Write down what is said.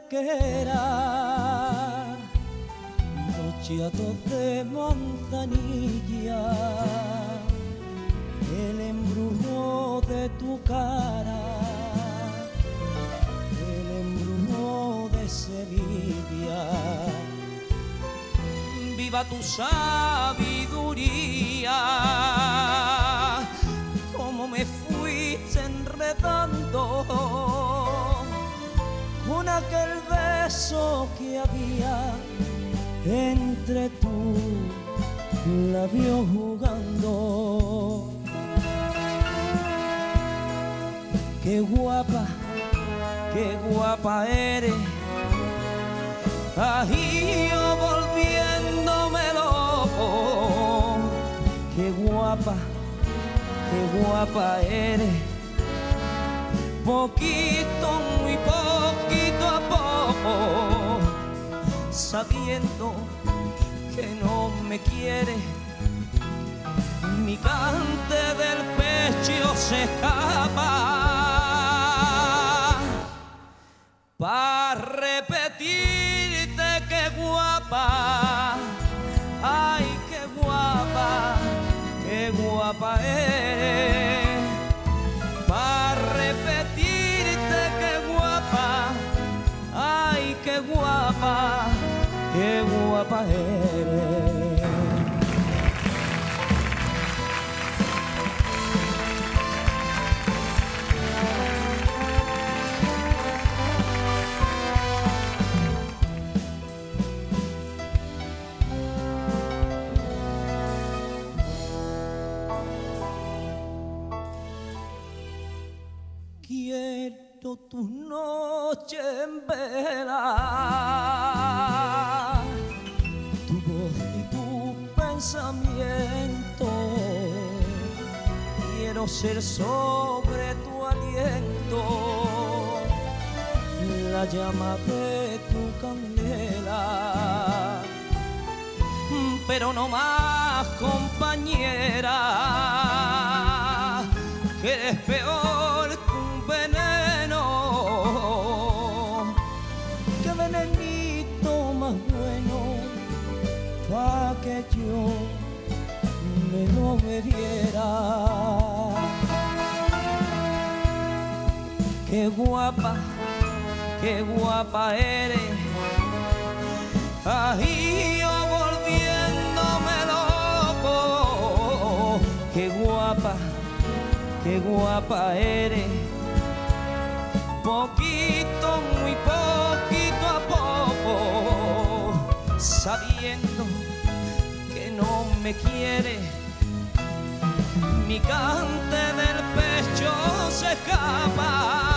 antequera, los chiatos de manzanilla, el embrujo de tu cara, el embrujo de Sevilla. Viva tu sabiduría, como me fuiste enredando con aquel beso que había entre tus labios jugando. Qué guapa eres, ay, yo volviéndome loco. Qué guapa eres, poquito, muy poquito a poco, sabiendo que no me quieres, mi cante del pecho se escapa pa' repetirte qué guapa, ay, qué guapa eres, pa' repetirte qué guapa, ay, qué guapa eres. Quiero tus noches en vela, tu voz y tu pensamiento. Quiero ser sobre tu aliento la llama de tu candela, pero no más compañera, que eres peor que un veneno, que venenito más bueno, pa' que yo me lo bebiera. Qué guapa eres, ay, yo volviéndome loco. Qué guapa eres, poquito, muy poquito a poco, sabiendo que no me quieres, mi cante del pecho se escapa